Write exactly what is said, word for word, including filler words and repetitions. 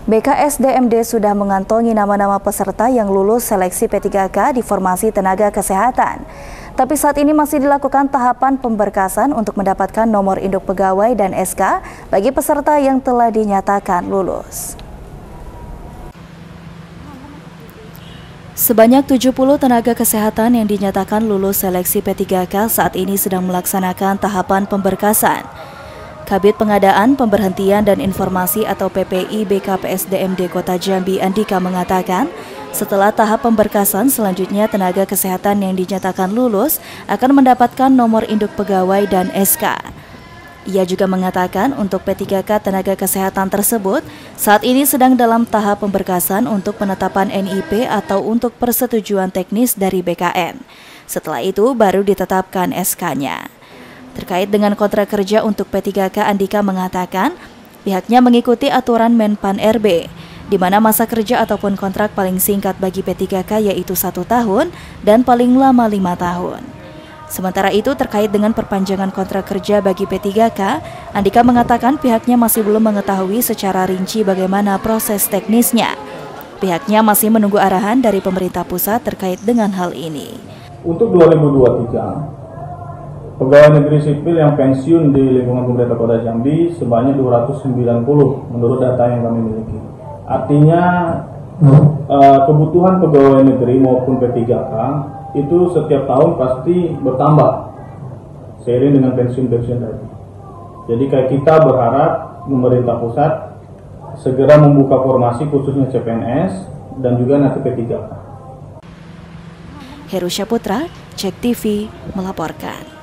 B K S D M D sudah mengantongi nama-nama peserta yang lulus seleksi P tiga K di formasi tenaga kesehatan. Tapi saat ini masih dilakukan tahapan pemberkasan untuk mendapatkan nomor induk pegawai dan S K bagi peserta yang telah dinyatakan lulus. Sebanyak tujuh puluh tenaga kesehatan yang dinyatakan lulus seleksi P tiga K saat ini sedang melaksanakan tahapan pemberkasan. Kabid Pengadaan, Pemberhentian dan Informasi atau P P I B K P S D M D Kota Jambi Andika mengatakan, setelah tahap pemberkasan selanjutnya tenaga kesehatan yang dinyatakan lulus akan mendapatkan nomor induk pegawai dan S K. Ia juga mengatakan untuk P tiga K tenaga kesehatan tersebut saat ini sedang dalam tahap pemberkasan untuk penetapan N I P atau untuk persetujuan teknis dari B K N. Setelah itu baru ditetapkan S K-nya. Terkait dengan kontrak kerja untuk P tiga K, Andika mengatakan pihaknya mengikuti aturan Menpan R B, di mana masa kerja ataupun kontrak paling singkat bagi P tiga K yaitu satu tahun dan paling lama lima tahun. Sementara itu terkait dengan perpanjangan kontrak kerja bagi P tiga K, Andika mengatakan pihaknya masih belum mengetahui secara rinci bagaimana proses teknisnya. Pihaknya masih menunggu arahan dari pemerintah pusat terkait dengan hal ini. Untuk dua ribu dua puluh tiga, pegawai negeri sipil yang pensiun di lingkungan pemerintah Kota Jambi sebanyak dua ratus sembilan puluh menurut data yang kami miliki. Artinya hmm. uh, kebutuhan pegawai negeri maupun P tiga K itu setiap tahun pasti bertambah seiring dengan pensiun-pensiun tadi. Jadi kayak kita berharap pemerintah pusat segera membuka formasi khususnya C P N S dan juga nanti P tiga K. Heru Syaputra, Cek T V melaporkan.